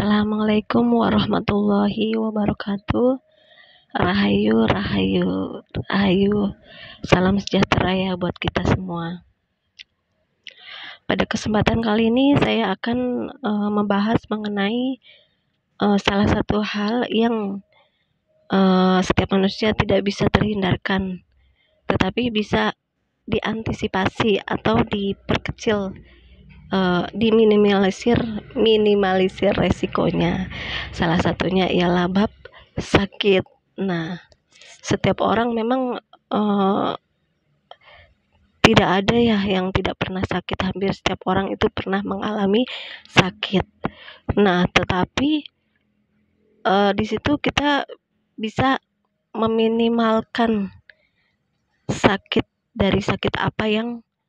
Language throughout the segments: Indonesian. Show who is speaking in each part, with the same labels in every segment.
Speaker 1: Assalamualaikum warahmatullahi wabarakatuh. Rahayu, rahayu, rahayu. Salam sejahtera ya buat kita semua. Pada kesempatan kali ini saya akan membahas mengenai salah satu hal yang setiap manusia tidak bisa terhindarkan, tetapi bisa diantisipasi atau diperkecil, minimalisir resikonya. Salah satunya ialah bab sakit. Nah, setiap orang memang tidak ada ya yang tidak pernah sakit. Hampir setiap orang itu pernah mengalami sakit. Nah, tetapi di situ kita bisa meminimalkan sakit dari sakit apa yang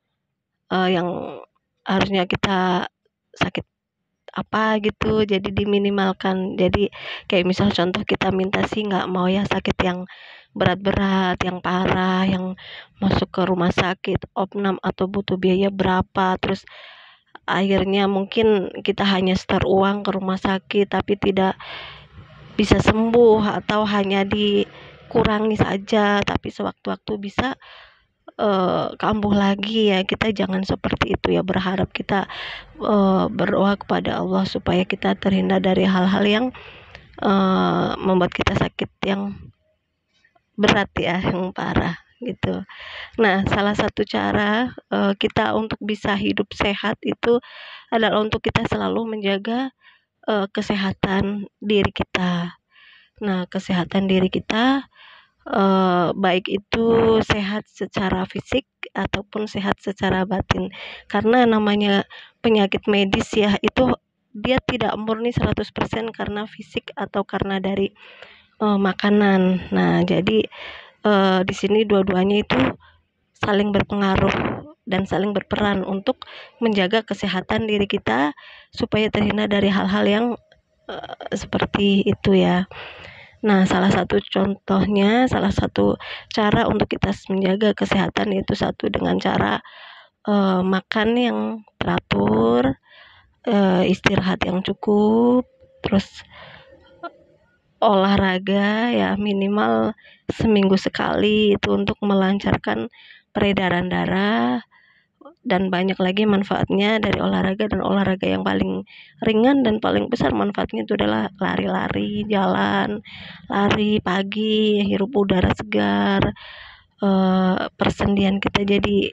Speaker 1: harusnya kita sakit apa gitu, jadi diminimalkan. Jadi kayak misal contoh kita minta sih nggak mau ya sakit yang berat-berat, yang parah, yang masuk ke rumah sakit opnam atau butuh biaya berapa, terus akhirnya mungkin kita hanya setor uang ke rumah sakit tapi tidak bisa sembuh, atau hanya dikurangi saja tapi sewaktu-waktu bisa kambuh lagi. Ya, kita jangan seperti itu ya. Berharap kita berdoa kepada Allah supaya kita terhindar dari hal-hal yang membuat kita sakit yang berat ya, yang parah gitu. Nah, salah satu cara kita untuk bisa hidup sehat itu adalah untuk kita selalu menjaga kesehatan diri kita. Nah, kesehatan diri kita baik itu sehat secara fisik ataupun sehat secara batin, karena namanya penyakit medis ya, itu dia tidak murni 100% karena fisik atau karena dari makanan. Nah, jadi di sini dua-duanya itu saling berpengaruh dan saling berperan untuk menjaga kesehatan diri kita supaya terhindar dari hal-hal yang seperti itu ya. Nah, salah satu cara untuk kita menjaga kesehatan yaitu satu dengan cara makan yang teratur, istirahat yang cukup, terus olahraga ya minimal seminggu sekali, itu untuk melancarkan peredaran darah. Dan banyak lagi manfaatnya dari olahraga, dan olahraga yang paling ringan dan paling besar manfaatnya itu adalah lari-lari, jalan, lari pagi, hirup udara segar, persendian kita jadi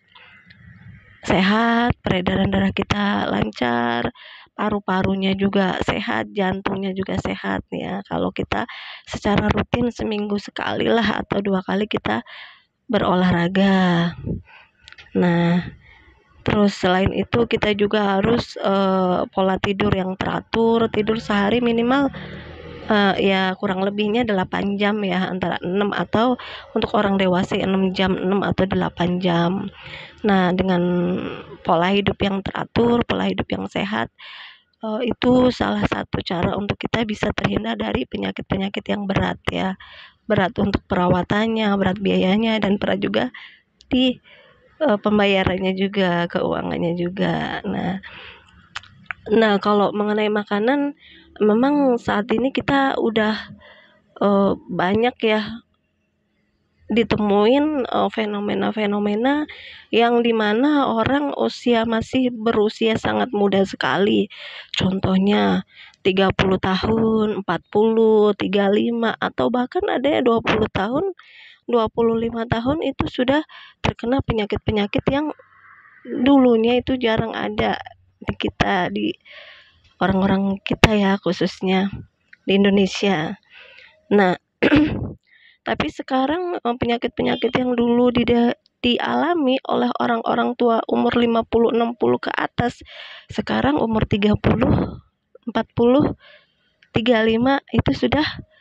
Speaker 1: sehat, peredaran darah kita lancar, paru-parunya juga sehat, jantungnya juga sehat ya. Kalau kita secara rutin seminggu sekali lah atau 2 kali kita berolahraga. Nah, terus selain itu kita juga harus pola tidur yang teratur. Tidur sehari minimal ya kurang lebihnya 8 jam ya, antara 6 atau untuk orang dewasa 6 jam, 6 atau 8 jam. Nah, dengan pola hidup yang teratur, pola hidup yang sehat, itu salah satu cara untuk kita bisa terhindar dari penyakit-penyakit yang berat ya. Berat untuk perawatannya, berat biayanya, dan berat juga di pembayarannya juga, keuangannya juga. Nah, kalau mengenai makanan, memang saat ini kita udah banyak ya ditemuin fenomena-fenomena yang dimana orang masih berusia sangat muda sekali. Contohnya 30 tahun, 40, 35, atau bahkan ada yang 20 tahun, 25 tahun itu sudah terkena penyakit-penyakit yang dulunya itu jarang ada di orang-orang kita ya, khususnya di Indonesia. Nah, tapi sekarang penyakit-penyakit yang dulu dialami oleh orang-orang tua umur 50, 60 ke atas, sekarang umur 30, 40, 35 itu sudah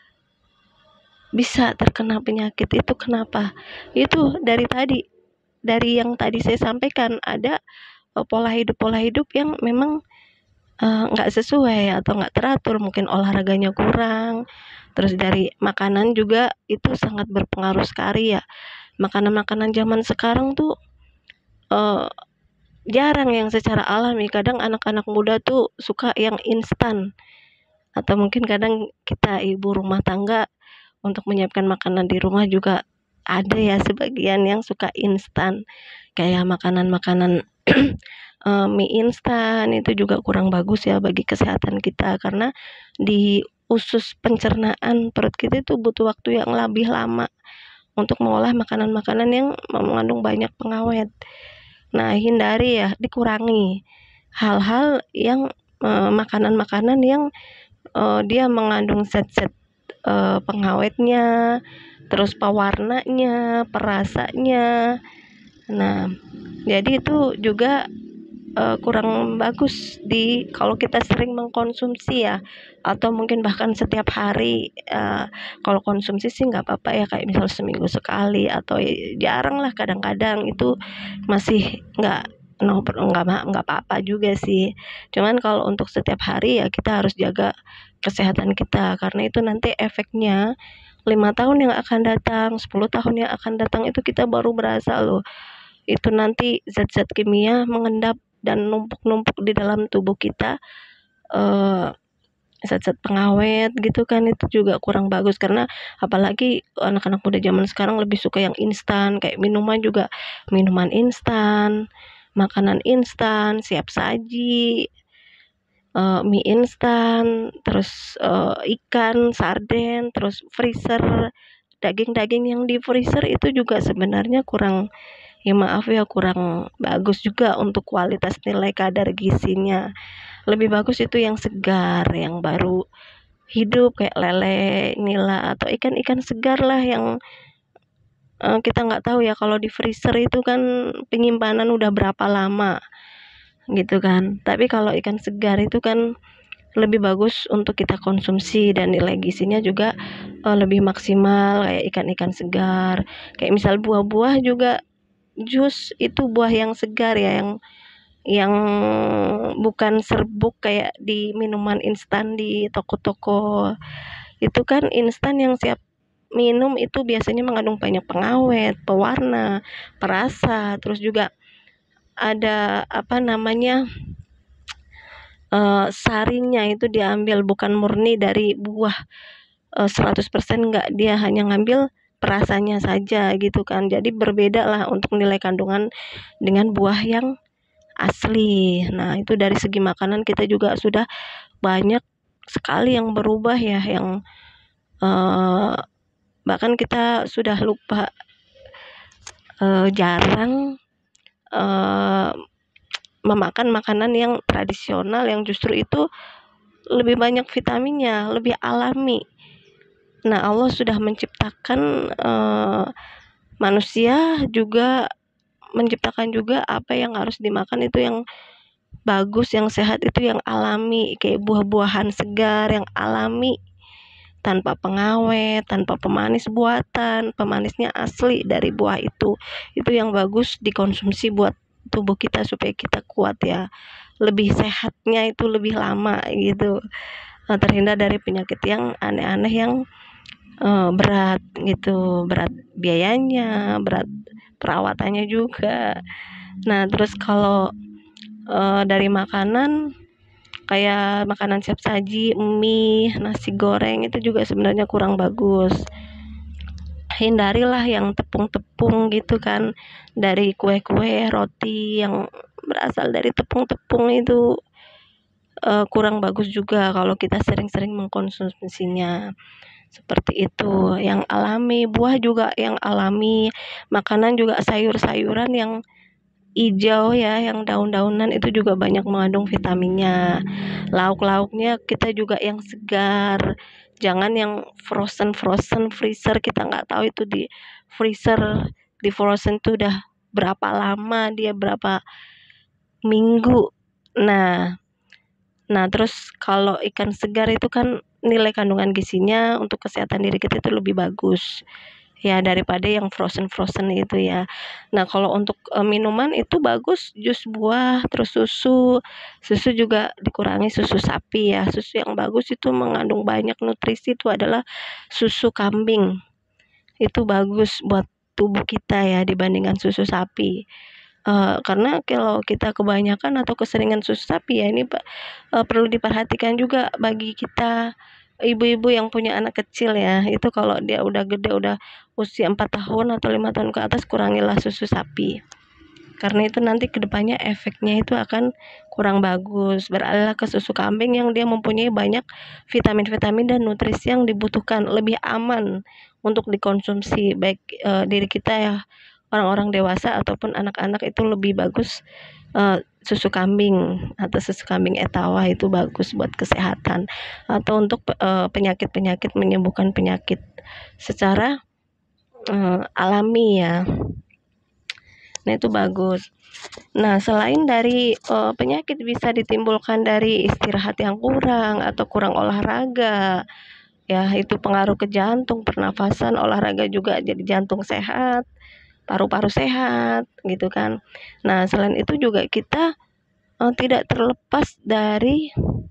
Speaker 1: bisa terkena penyakit. Itu kenapa? Itu dari yang tadi saya sampaikan, ada pola hidup yang memang nggak sesuai atau nggak teratur, mungkin olahraganya kurang. Terus dari makanan juga itu sangat berpengaruh sekali ya. Makanan-makanan zaman sekarang tuh jarang yang secara alami. Kadang anak-anak muda tuh suka yang instan, Atau mungkin kadang kita ibu rumah tangga untuk menyiapkan makanan di rumah juga ada ya sebagian yang suka instan, kayak makanan-makanan mie instan itu juga kurang bagus ya bagi kesehatan kita, karena di usus pencernaan perut kita itu butuh waktu yang lebih lama untuk mengolah makanan-makanan yang mengandung banyak pengawet. Nah, hindari ya, dikurangi hal-hal yang makanan-makanan yang dia mengandung zat-zat pengawetnya, terus pewarnanya, perasanya. Nah, jadi itu juga kurang bagus kalau kita sering mengkonsumsi ya, atau mungkin bahkan setiap hari. Kalau konsumsi sih nggak apa-apa ya, kayak misal seminggu sekali atau jarang lah, kadang-kadang itu masih nggak apa-apa juga sih. Cuman kalau untuk setiap hari ya kita harus jaga kesehatan kita, karena itu nanti efeknya 5 tahun yang akan datang, 10 tahun yang akan datang itu kita baru berasa loh. Itu nanti zat-zat kimia mengendap dan numpuk-numpuk di dalam tubuh kita, zat-zat pengawet gitu kan. Itu juga kurang bagus, karena apalagi anak-anak muda zaman sekarang lebih suka yang instan, kayak minuman juga minuman instan, makanan instan, siap saji, mie instan, terus ikan, sarden, terus freezer, daging-daging yang di freezer itu juga sebenarnya kurang, ya maaf ya, kurang bagus juga untuk kualitas nilai kadar gizinya. Lebih bagus itu yang segar, yang baru hidup, kayak lele, nila, atau ikan-ikan segar lah yang kita nggak tahu ya kalau di freezer itu kan penyimpanan udah berapa lama gitu kan. Tapi kalau ikan segar itu kan lebih bagus untuk kita konsumsi dan nilai gizinya juga lebih maksimal, kayak ikan-ikan segar. Kayak misal buah-buah juga, jus itu buah yang segar ya, yang bukan serbuk kayak di minuman instan di toko-toko. Itu kan instan yang siap minum itu biasanya mengandung banyak pengawet, pewarna, perasa, terus juga ada sarinya itu diambil bukan murni dari buah 100%, enggak, dia hanya ngambil perasanya saja gitu kan. Jadi berbeda lah untuk nilai kandungan dengan buah yang asli. Nah, itu dari segi makanan kita juga sudah banyak sekali yang berubah ya, yang bahkan kita sudah lupa, jarang memakan makanan yang tradisional yang justru itu lebih banyak vitaminnya, lebih alami. Nah, Allah sudah menciptakan manusia juga, menciptakan juga apa yang harus dimakan itu yang bagus, yang sehat, itu yang alami, kayak buah-buahan segar yang alami, tanpa pengawet, tanpa pemanis buatan, pemanisnya asli dari buah itu yang bagus dikonsumsi buat tubuh kita supaya kita kuat ya, lebih sehatnya itu lebih lama gitu, terhindar dari penyakit yang aneh-aneh yang berat gitu, berat biayanya, berat perawatannya juga. Nah, terus kalau dari makanan, kayak makanan siap saji, mie, nasi goreng itu juga sebenarnya kurang bagus. Hindarilah yang tepung-tepung gitu kan, dari kue-kue, roti yang berasal dari tepung-tepung itu kurang bagus juga kalau kita sering-sering mengkonsumsinya. Seperti itu, yang alami, buah juga yang alami, makanan juga sayur-sayuran yang hijau ya, yang daun-daunan itu juga banyak mengandung vitaminnya. Lauk-lauknya kita juga yang segar, jangan yang frozen freezer, kita nggak tahu itu di freezer, di frozen itu udah berapa lama, dia berapa minggu. Nah, terus kalau ikan segar itu kan nilai kandungan gizinya untuk kesehatan diri kita itu lebih bagus ya daripada yang frozen itu ya. Nah, kalau untuk minuman itu bagus jus buah, terus susu juga dikurangi, susu sapi ya. Susu yang bagus itu mengandung banyak nutrisi itu adalah susu kambing. Itu bagus buat tubuh kita ya dibandingkan susu sapi. Karena kalau kita kebanyakan atau keseringan susu sapi ya ini perlu diperhatikan juga bagi kita ibu-ibu yang punya anak kecil ya. Itu kalau dia udah gede, udah usia 4 tahun atau 5 tahun ke atas, kurangilah susu sapi. Karena itu nanti kedepannya efeknya itu akan kurang bagus. Beralihlah ke susu kambing yang dia mempunyai banyak vitamin-vitamin dan nutrisi yang dibutuhkan, lebih aman untuk dikonsumsi baik diri kita ya, orang-orang dewasa ataupun anak-anak. Itu lebih bagus susu kambing atau susu kambing etawa itu bagus buat kesehatan atau untuk penyakit-penyakit, menyembuhkan penyakit secara alami ya. Nah, itu bagus. Nah, selain dari penyakit bisa ditimbulkan dari istirahat yang kurang atau kurang olahraga, ya itu pengaruh ke jantung, pernafasan, olahraga juga jadi jantung sehat, paru-paru sehat, gitu kan. Nah, selain itu juga kita tidak terlepas dari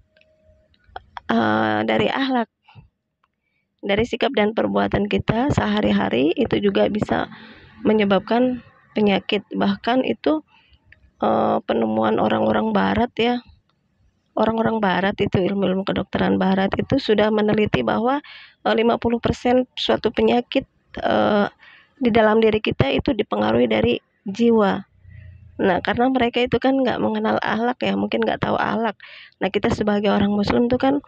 Speaker 1: akhlak, dari sikap dan perbuatan kita sehari-hari itu juga bisa menyebabkan penyakit. Bahkan itu penemuan orang-orang barat ya, orang-orang barat itu ilmu-ilmu kedokteran barat itu sudah meneliti bahwa 50% suatu penyakit di dalam diri kita itu dipengaruhi dari jiwa. Nah, karena mereka itu kan nggak mengenal akhlak ya, mungkin nggak tahu akhlak. Nah, kita sebagai orang Muslim itu kan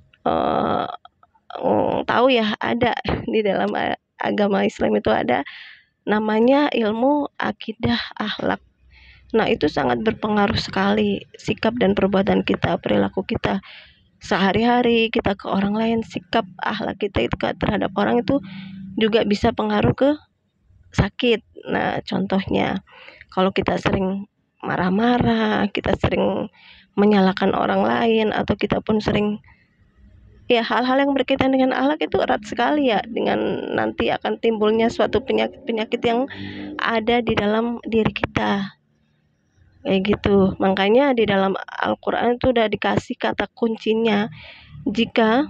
Speaker 1: tahu ya, ada di dalam agama Islam itu ada namanya ilmu akidah akhlak. Nah, itu sangat berpengaruh sekali sikap dan perbuatan kita, perilaku kita sehari-hari, kita ke orang lain, sikap akhlak kita itu terhadap orang itu juga bisa pengaruh ke sakit. Nah, contohnya kalau kita sering marah-marah, kita sering menyalahkan orang lain, atau kita pun sering ya hal-hal yang berkaitan dengan akhlak itu erat sekali ya dengan nanti akan timbulnya suatu penyakit-penyakit yang ada di dalam diri kita. Kayak gitu. Makanya di dalam Al-Quran itu udah dikasih kata kuncinya, jika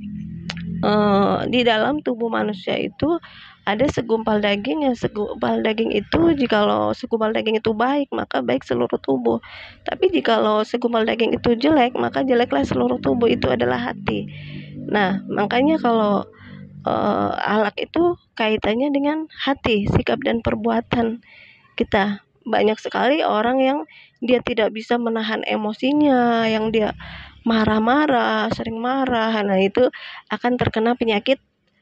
Speaker 1: di dalam tubuh manusia itu ada segumpal daging, ya segumpal daging itu, jikalau segumpal daging itu baik, maka baik seluruh tubuh. Tapi jikalau segumpal daging itu jelek, maka jeleklah seluruh tubuh. Itu adalah hati. Nah, makanya kalau akhlak itu kaitannya dengan hati, sikap dan perbuatan kita. Banyak sekali orang yang dia tidak bisa menahan emosinya, yang dia marah-marah, sering marah. Nah, itu akan terkena penyakit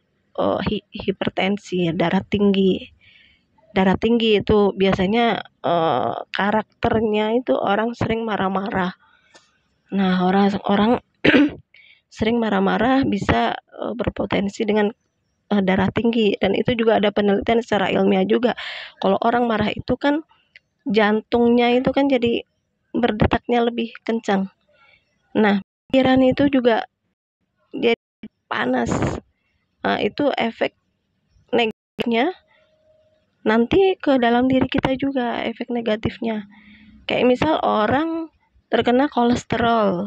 Speaker 1: hipertensi, darah tinggi. Darah tinggi itu biasanya karakternya itu orang sering marah-marah. Nah, orang sering marah-marah bisa berpotensi dengan darah tinggi, dan itu juga ada penelitian secara ilmiah juga. Kalau orang marah itu kan jantungnya itu kan jadi berdetaknya lebih kencang. Nah, pikiran itu juga jadi panas. Nah, itu efek negatifnya nanti ke dalam diri kita juga, efek negatifnya. Kayak misal orang terkena kolesterol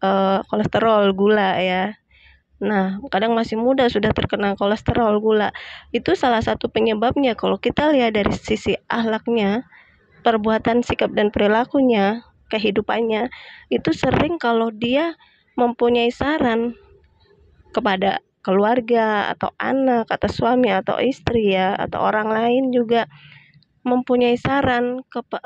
Speaker 1: gula ya. Nah, kadang masih muda sudah terkena kolesterol gula. Itu salah satu penyebabnya. Kalau kita lihat dari sisi akhlaknya, perbuatan, sikap dan perilakunya, kehidupannya, itu sering kalau dia mempunyai saran kepada keluarga atau anak atau suami atau istri ya, atau orang lain juga mempunyai saran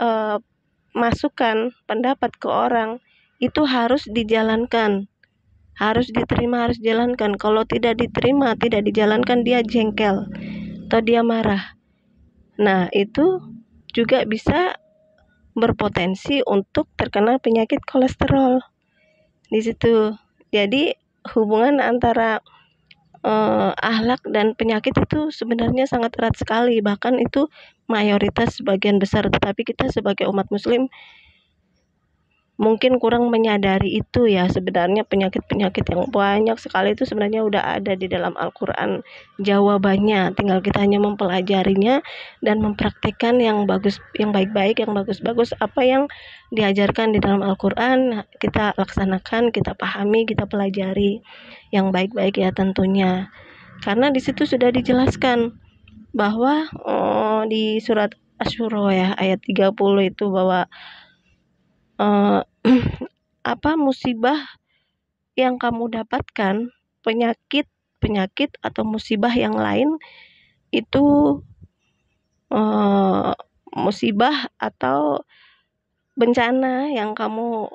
Speaker 1: masukan pendapat ke orang, itu harus dijalankan, harus diterima, harus dijalankan. Kalau tidak diterima, tidak dijalankan, dia jengkel atau dia marah. Nah, itu juga bisa berpotensi untuk terkena penyakit kolesterol di situ. Jadi hubungan antara akhlak dan penyakit itu sebenarnya sangat erat sekali, bahkan itu mayoritas sebagian besar. Tetapi kita sebagai umat muslim mungkin kurang menyadari itu ya. Sebenarnya penyakit-penyakit yang banyak sekali itu sebenarnya udah ada di dalam Al-Quran jawabannya, tinggal kita hanya mempelajarinya dan mempraktikkan yang bagus, yang baik-baik, yang bagus-bagus. Apa yang diajarkan di dalam Al-Quran kita laksanakan, kita pahami, kita pelajari yang baik-baik ya tentunya. Karena di situ sudah dijelaskan bahwa di surat Asyura ya, ayat 30 itu bahwa eh, apa musibah yang kamu dapatkan, penyakit atau musibah yang lain itu eh, musibah atau bencana yang kamu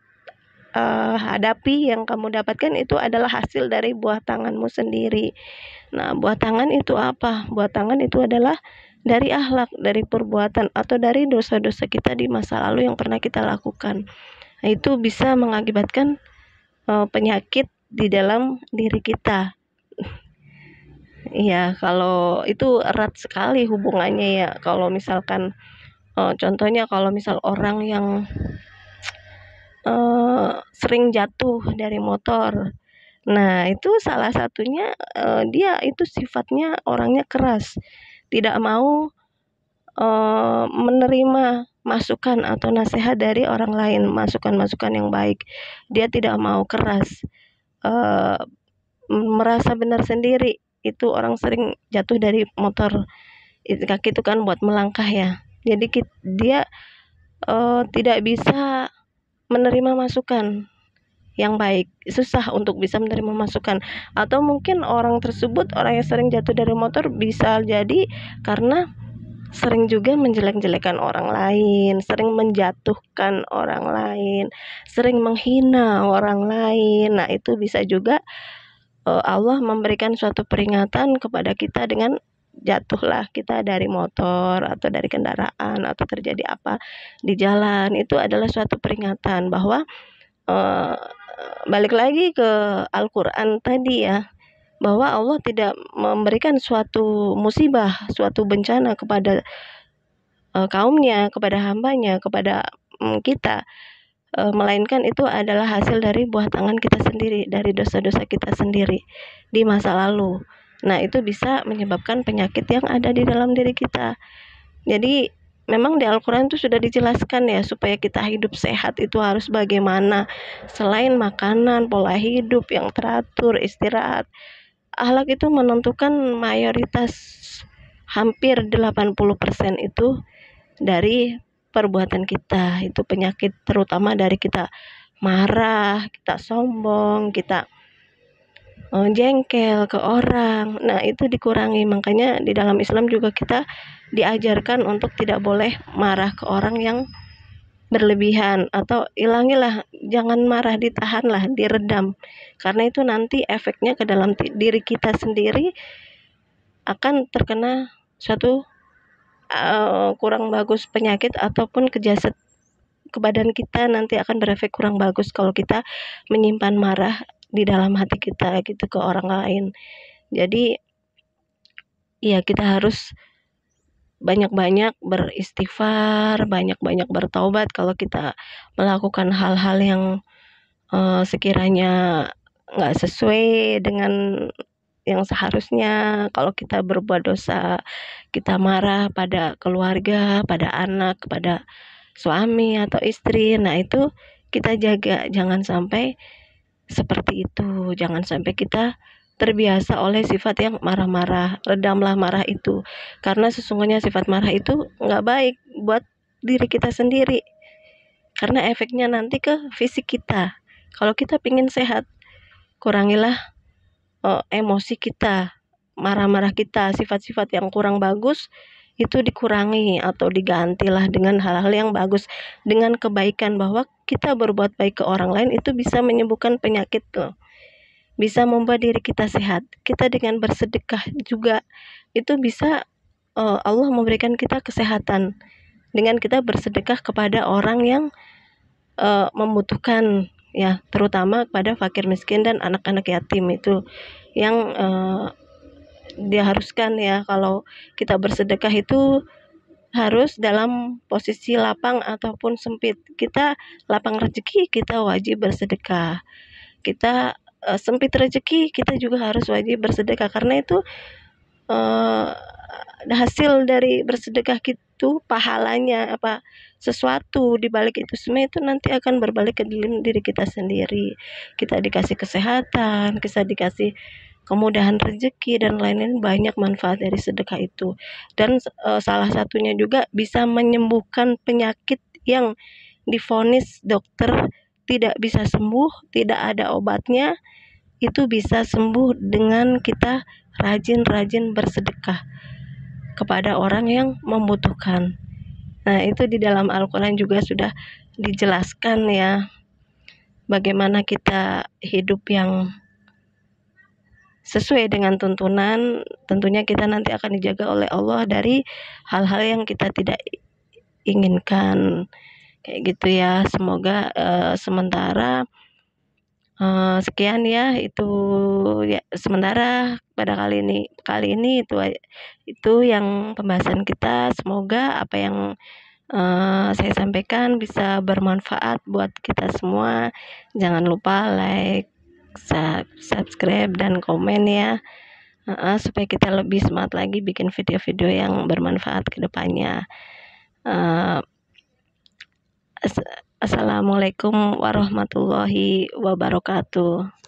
Speaker 1: hadapi, yang kamu dapatkan itu adalah hasil dari buah tanganmu sendiri. Nah, buah tangan itu apa? Buah tangan itu adalah dari akhlak, dari perbuatan atau dari dosa-dosa kita di masa lalu yang pernah kita lakukan. Nah, itu bisa mengakibatkan penyakit di dalam diri kita. Iya, kalau itu erat sekali hubungannya ya. Kalau misalkan contohnya kalau misal orang yang sering jatuh dari motor. Nah, itu salah satunya dia itu sifatnya orangnya keras, tidak mau menerima masukan atau nasihat dari orang lain, masukan-masukan yang baik. Dia tidak mau, keras, eh, merasa benar sendiri. Itu orang sering jatuh dari motor. Kaki itu kan buat melangkah ya. Jadi dia tidak bisa menerima masukan yang baik, susah untuk bisa menerima masukan. Atau mungkin orang tersebut, orang yang sering jatuh dari motor, bisa jadi karena sering juga menjelek-jelekan orang lain, sering menjatuhkan orang lain, sering menghina orang lain. Nah, itu bisa juga Allah memberikan suatu peringatan kepada kita dengan jatuhlah kita dari motor atau dari kendaraan atau terjadi apa di jalan. Itu adalah suatu peringatan bahwa eh, balik lagi ke Al-Quran tadi ya, bahwa Allah tidak memberikan suatu musibah, suatu bencana kepada kaumnya, kepada hambanya, kepada kita, melainkan itu adalah hasil dari buah tangan kita sendiri, dari dosa-dosa kita sendiri di masa lalu. Nah, itu bisa menyebabkan penyakit yang ada di dalam diri kita. Jadi memang di Al-Quran itu sudah dijelaskan ya, supaya kita hidup sehat itu harus bagaimana. Selain makanan, pola hidup yang teratur, istirahat, akhlak itu menentukan mayoritas, hampir 80% itu dari perbuatan kita. Itu penyakit terutama dari kita marah, kita sombong, kita jengkel ke orang. Nah, itu dikurangi. Makanya di dalam Islam juga kita diajarkan untuk tidak boleh marah ke orang yang berlebihan, atau ilangilah, jangan marah, ditahanlah, diredam. Karena itu nanti efeknya ke dalam diri kita sendiri akan terkena suatu kurang bagus penyakit, ataupun ke jasad, ke badan kita nanti akan berefek kurang bagus kalau kita menyimpan marah di dalam hati kita gitu ke orang lain. Jadi ya, kita harus banyak-banyak beristighfar, banyak-banyak bertaubat kalau kita melakukan hal-hal yang sekiranya nggak sesuai dengan yang seharusnya. Kalau kita berbuat dosa, kita marah pada keluarga, pada anak, pada suami atau istri, nah itu kita jaga, jangan sampai seperti itu. Jangan sampai kita terbiasa oleh sifat yang marah-marah. Redamlah marah itu, karena sesungguhnya sifat marah itu nggak baik buat diri kita sendiri, karena efeknya nanti ke fisik kita. Kalau kita pingin sehat, kurangilah emosi kita, marah-marah kita, sifat-sifat yang kurang bagus itu dikurangi atau digantilah dengan hal-hal yang bagus, dengan kebaikan, bahwa kita berbuat baik ke orang lain itu bisa menyembuhkan penyakit loh, bisa membuat diri kita sehat. Kita dengan bersedekah juga itu bisa Allah memberikan kita kesehatan dengan kita bersedekah kepada orang yang membutuhkan ya, terutama kepada fakir miskin dan anak-anak yatim. Itu yang diharuskan ya, kalau kita bersedekah itu harus dalam posisi lapang ataupun sempit. Kita lapang rezeki, kita wajib bersedekah. Kita sempit rezeki, kita juga harus wajib bersedekah, karena itu hasil dari bersedekah itu, pahalanya apa, sesuatu di balik itu semua itu nanti akan berbalik ke diri kita sendiri. Kita dikasih kesehatan, kita dikasih kemudahan rezeki dan lain-lain. Banyak manfaat dari sedekah itu. Dan salah satunya juga bisa menyembuhkan penyakit yang divonis dokter tidak bisa sembuh, tidak ada obatnya. Itu bisa sembuh dengan kita rajin-rajin bersedekah kepada orang yang membutuhkan. Nah, itu di dalam Al-Quran juga sudah dijelaskan ya, bagaimana kita hidup yang sesuai dengan tuntunan. Tentunya kita nanti akan dijaga oleh Allah dari hal-hal yang kita tidak inginkan. Kayak gitu ya. Semoga sementara sekian ya, itu ya sementara pada kali ini itu yang pembahasan kita. Semoga apa yang saya sampaikan bisa bermanfaat buat kita semua. Jangan lupa like, subscribe dan komen ya, supaya kita lebih semangat lagi bikin video-video yang bermanfaat ke depannya. Assalamualaikum warahmatullahi wabarakatuh.